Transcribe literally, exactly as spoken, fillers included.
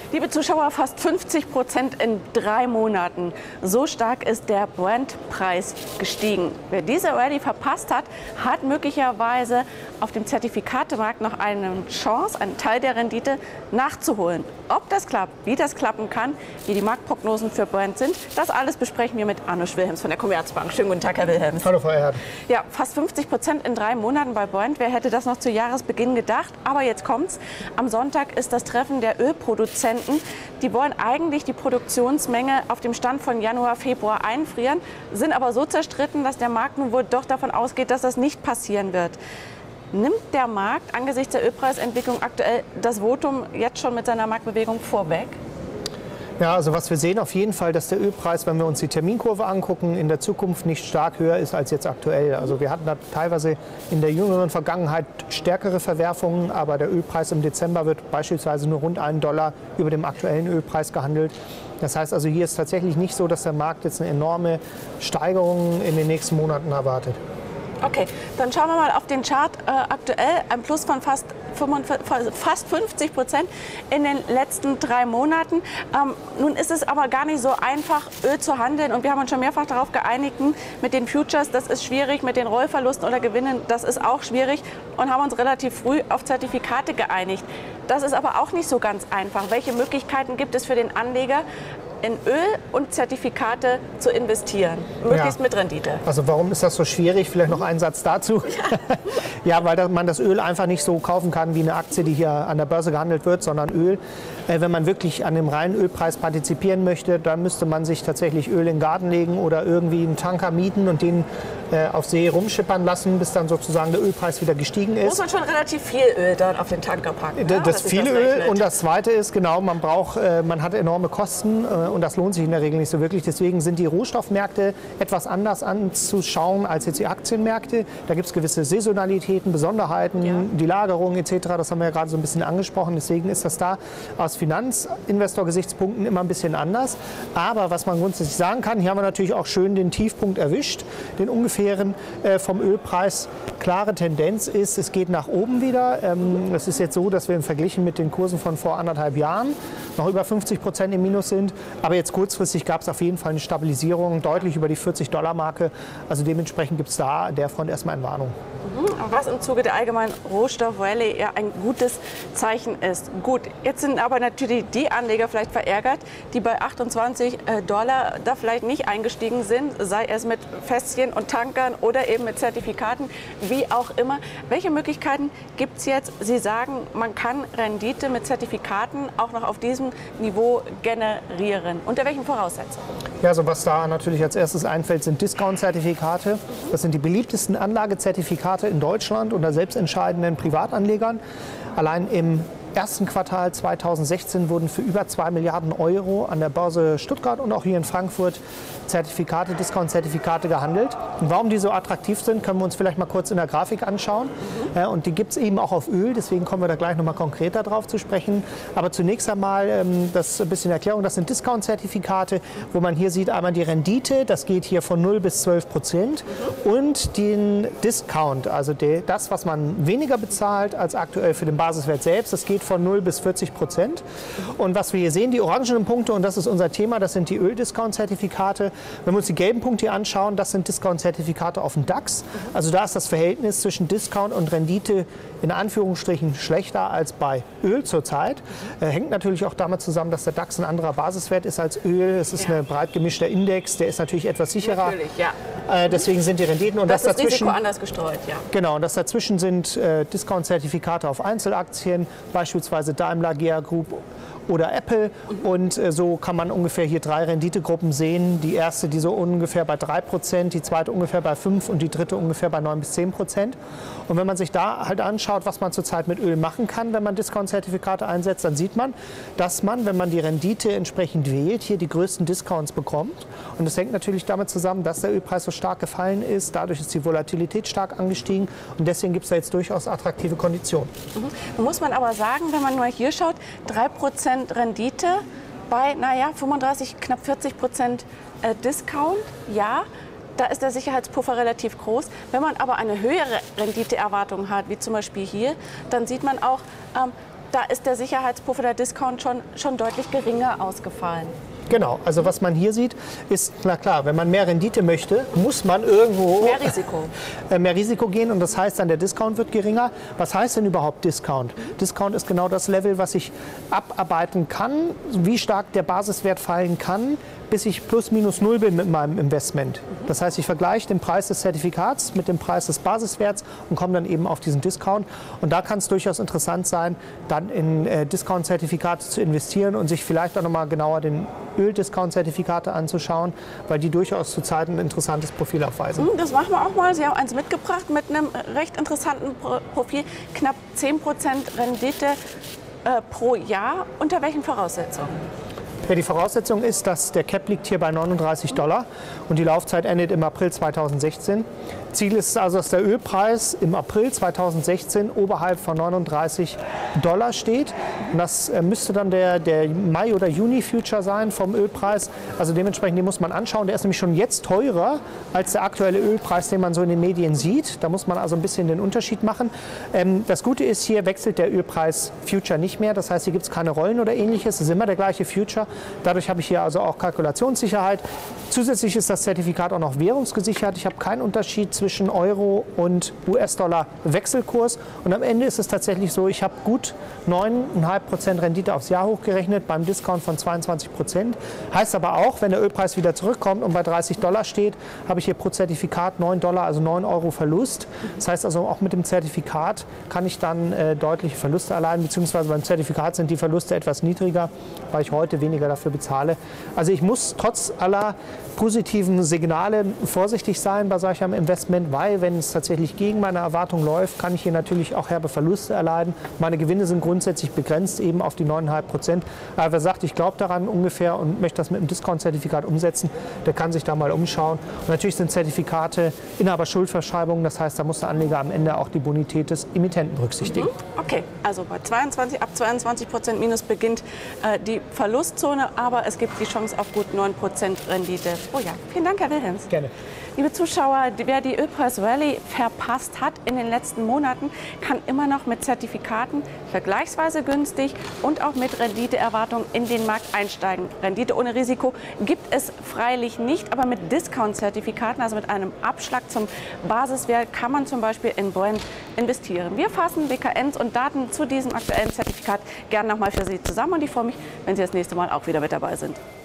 Liebe Zuschauer, fast fünfzig Prozent in drei Monaten. So stark ist der Brent-Preis gestiegen. Wer diese Rallye verpasst hat, hat möglicherweise auf dem Zertifikatemarkt noch eine Chance, einen Teil der Rendite nachzuholen. Ob das klappt, wie das klappen kann, wie die Marktprognosen für Brent sind, das alles besprechen wir mit Anusch Wilhelms von der Commerzbank. Schönen guten Tag, Herr Wilhelms. Hallo, Frau Erhardt. Ja, fast fünfzig Prozent in drei Monaten bei Brent. Wer hätte das noch zu Jahresbeginn gedacht? Aber jetzt kommt's. Am Sonntag ist das Treffen der Ölproduzenten. Die wollen eigentlich die Produktionsmenge auf dem Stand von Januar, Februar einfrieren, sind aber so zerstritten, dass der Markt nun wohl doch davon ausgeht, dass das nicht passieren wird. Nimmt der Markt angesichts der Ölpreisentwicklung aktuell das Votum jetzt schon mit seiner Marktbewegung vorweg? Ja, also was wir sehen auf jeden Fall, dass der Ölpreis, wenn wir uns die Terminkurve angucken, in der Zukunft nicht stark höher ist als jetzt aktuell. Also wir hatten da teilweise in der jüngeren Vergangenheit stärkere Verwerfungen, aber der Ölpreis im Dezember wird beispielsweise nur rund einen Dollar über dem aktuellen Ölpreis gehandelt. Das heißt also, hier ist tatsächlich nicht so, dass der Markt jetzt eine enorme Steigerung in den nächsten Monaten erwartet. Okay, dann schauen wir mal auf den Chart. Äh, aktuell ein Plus von fast, fast fünfzig Prozent in den letzten drei Monaten. Ähm, nun ist es aber gar nicht so einfach, Öl zu handeln. Und wir haben uns schon mehrfach darauf geeinigt, mit den Futures, das ist schwierig, mit den Rollverlusten oder Gewinnen, das ist auch schwierig. Und haben uns relativ früh auf Zertifikate geeinigt. Das ist aber auch nicht so ganz einfach. Welche Möglichkeiten gibt es für den Anleger, in Öl und Zertifikate zu investieren, möglichst ja. mit Rendite? Also warum ist das so schwierig? Vielleicht noch einen Satz dazu. Ja, ja, weil man das Öl einfach nicht so kaufen kann wie eine Aktie, die hier an der Börse gehandelt wird, sondern Öl. Äh, wenn man wirklich an dem reinen Ölpreis partizipieren möchte, dann müsste man sich tatsächlich Öl in den Garten legen oder irgendwie einen Tanker mieten und den äh, auf See rumschippern lassen, bis dann sozusagen der Ölpreis wieder gestiegen ist. Muss man schon relativ viel Öl dann auf den Tanker packen? Das, das viele Öl und das Zweite ist, genau, man braucht, äh, man hat enorme Kosten äh, und das lohnt sich in der Regel nicht so wirklich. Deswegen sind die Rohstoffmärkte etwas anders anzuschauen als jetzt die Aktienmärkte. Da gibt es gewisse Saisonalitäten, Besonderheiten, ja. die Lagerung et cetera. Das haben wir ja gerade so ein bisschen angesprochen. Deswegen ist das da aus Finanzinvestor-Gesichtspunkten immer ein bisschen anders. Aber was man grundsätzlich sagen kann, hier haben wir natürlich auch schön den Tiefpunkt erwischt, den ungefähren äh, vom Ölpreis. Klare Tendenz ist, es geht nach oben wieder. Ähm, es ist jetzt so, dass wir im Vergleich mit den Kursen von vor anderthalb Jahren noch über fünfzig Prozent im Minus sind. Aber jetzt kurzfristig gab es auf jeden Fall eine Stabilisierung, deutlich über die vierzig Dollar Marke. Also dementsprechend gibt es da an der Front erstmal eine Warnung. Was im Zuge der allgemeinen Rohstoff-Rallye ja ein gutes Zeichen ist. Gut, jetzt sind aber natürlich die Anleger vielleicht verärgert, die bei achtundzwanzig Dollar da vielleicht nicht eingestiegen sind, sei es mit Fässchen und Tankern oder eben mit Zertifikaten, wie auch immer. Welche Möglichkeiten gibt es jetzt? Sie sagen, man kann Rendite mit Zertifikaten auch noch auf diesem Niveau generieren. Unter welchen Voraussetzungen? Ja, also was da natürlich als erstes einfällt, sind Discount-Zertifikate. Das sind die beliebtesten Anlagezertifikate in Deutschland unter selbstentscheidenden Privatanlegern. Allein im ersten Quartal zweitausendsechzehn wurden für über zwei Milliarden Euro an der Börse Stuttgart und auch hier in Frankfurt Zertifikate, Discount-Zertifikate gehandelt. Und warum die so attraktiv sind, können wir uns vielleicht mal kurz in der Grafik anschauen. Mhm. Und die gibt es eben auch auf Öl, deswegen kommen wir da gleich noch mal konkreter drauf zu sprechen. Aber zunächst einmal das ein bisschen Erklärung, das sind Discount-Zertifikate, wo man hier sieht einmal die Rendite, das geht hier von null bis zwölf Prozent mhm. und den Discount, also das, was man weniger bezahlt als aktuell für den Basiswert selbst, das geht von null bis vierzig Prozent. Und was wir hier sehen, die orangenen Punkte, und das ist unser Thema, das sind die Öl-Discount-Zertifikate. Wenn wir uns die gelben Punkte hier anschauen, das sind Discount-Zertifikate auf dem DAX. Also da ist das Verhältnis zwischen Discount und Rendite in Anführungsstrichen schlechter als bei Öl zurzeit. Äh, hängt natürlich auch damit zusammen, dass der DAX ein anderer Basiswert ist als Öl. Es ist ja. ein breit gemischter Index, der ist natürlich etwas sicherer. Natürlich, ja. Äh, deswegen sind die Renditen. Und das, das ist dazwischen, Risiko anders gestreut, ja. Genau, und das dazwischen sind äh, Discount-Zertifikate auf Einzelaktien, beispielsweise Daimler, G A Group oder Apple. Und äh, so kann man ungefähr hier drei Renditegruppen sehen. Die erste, die so ungefähr bei drei Prozent, die zweite ungefähr bei fünf Prozent und die dritte ungefähr bei neun bis zehn Prozent. Und wenn man sich da halt anschaut, was man zurzeit mit Öl machen kann, wenn man Discount-Zertifikate einsetzt, dann sieht man, dass man, wenn man die Rendite entsprechend wählt, hier die größten Discounts bekommt. Und das hängt natürlich damit zusammen, dass der Ölpreis so stark gefallen ist. Dadurch ist die Volatilität stark angestiegen. Und deswegen gibt es da jetzt durchaus attraktive Konditionen. Mhm. Muss man aber sagen, wenn man nur hier schaut, drei Prozent Rendite bei, naja, fünfunddreißig, knapp vierzig Prozent äh, Discount, ja. Da ist der Sicherheitspuffer relativ groß. Wenn man aber eine höhere Renditeerwartung hat, wie zum Beispiel hier, dann sieht man auch, ähm, da ist der Sicherheitspuffer, der Discount schon, schon deutlich geringer ausgefallen. Genau, also was man hier sieht, ist, na klar, wenn man mehr Rendite möchte, muss man irgendwo mehr Risiko. mehr Risiko gehen und das heißt dann, der Discount wird geringer. Was heißt denn überhaupt Discount? Discount ist genau das Level, was ich abarbeiten kann, wie stark der Basiswert fallen kann, bis ich plus minus null bin mit meinem Investment. Das heißt, ich vergleiche den Preis des Zertifikats mit dem Preis des Basiswerts und komme dann eben auf diesen Discount. Und da kann es durchaus interessant sein, dann in äh, Discount-Zertifikate zu investieren und sich vielleicht auch nochmal genauer den Öl-Discount-Zertifikate anzuschauen, weil die durchaus zurzeit ein interessantes Profil aufweisen. Das machen wir auch mal. Sie haben eins mitgebracht mit einem recht interessanten Profil. Knapp zehn Prozent Rendite äh, pro Jahr. Unter welchen Voraussetzungen? Ja, die Voraussetzung ist, dass der Cap liegt hier bei neununddreißig Dollar und die Laufzeit endet im April zweitausendsechzehn. Ziel ist also, dass der Ölpreis im April zweitausendsechzehn oberhalb von neununddreißig Dollar steht. Und das müsste dann der, der Mai- oder Juni-Future sein vom Ölpreis. Also dementsprechend, den muss man anschauen. Der ist nämlich schon jetzt teurer als der aktuelle Ölpreis, den man so in den Medien sieht. Da muss man also ein bisschen den Unterschied machen. Ähm, das Gute ist, hier wechselt der Ölpreis Future nicht mehr. Das heißt, hier gibt es keine Rollen oder ähnliches. Es ist immer der gleiche Future. Dadurch habe ich hier also auch Kalkulationssicherheit. Zusätzlich ist das Zertifikat auch noch währungsgesichert. Ich habe keinen Unterschied zwischen Euro und U S-Dollar Wechselkurs. Und am Ende ist es tatsächlich so, ich habe gut neun Komma fünf Prozent Rendite aufs Jahr hochgerechnet beim Discount von zweiundzwanzig Prozent. Heißt aber auch, wenn der Ölpreis wieder zurückkommt und bei dreißig Dollar steht, habe ich hier pro Zertifikat neun Dollar, also neun Euro Verlust. Das heißt also, auch mit dem Zertifikat kann ich dann äh, deutliche Verluste erleiden, beziehungsweise beim Zertifikat sind die Verluste etwas niedriger, weil ich heute weniger dafür bezahle. Also ich muss trotz aller positiven Signale vorsichtig sein bei solch einem Investment, weil wenn es tatsächlich gegen meine Erwartung läuft, kann ich hier natürlich auch herbe Verluste erleiden. Meine Gewinne sind grundsätzlich begrenzt eben auf die neun Komma fünf Prozent. Aber wer sagt, ich glaube daran ungefähr und möchte das mit einem Discount-Zertifikat umsetzen, der kann sich da mal umschauen. Und natürlich sind Zertifikate Inhaberschuldverschreibungen, das heißt, da muss der Anleger am Ende auch die Bonität des Emittenten berücksichtigen. Okay, also bei zweiundzwanzig, ab zweiundzwanzig Prozent minus beginnt äh, die Verlustzone, aber es gibt die Chance auf gut neun Prozent Rendite. Oh ja, vielen Dank, Herr Wilhelms. Gerne. Liebe Zuschauer, wer die Ölpreis-Rallye verpasst hat in den letzten Monaten, kann immer noch mit Zertifikaten vergleichsweise günstig und auch mit Renditeerwartung in den Markt einsteigen. Rendite ohne Risiko gibt es freilich nicht, aber mit Discount-Zertifikaten, also mit einem Abschlag zum Basiswert, kann man zum Beispiel in Brent investieren. Wir fassen W K Ns und Daten zu diesem aktuellen Zertifikat gerne nochmal für Sie zusammen und ich freue mich, wenn Sie das nächste Mal auch wieder mit dabei sind.